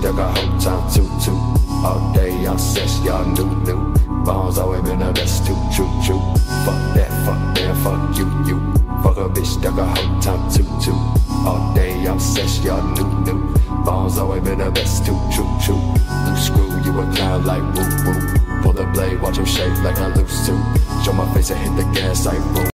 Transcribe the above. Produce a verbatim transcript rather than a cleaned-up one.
stuck a whole time too too. All day obsessed, y'all new new. Balls always been the best too, true true. Fuck that, fuck that, fuck you you. Fuck a bitch, stuck a whole time too too. All day obsessed, y'all new new. Balls always been the best too, true true. Loose screw, you a clown like woo woo. Pull the blade, watch him shake like I loose too. Show my face and hit the gas like boom.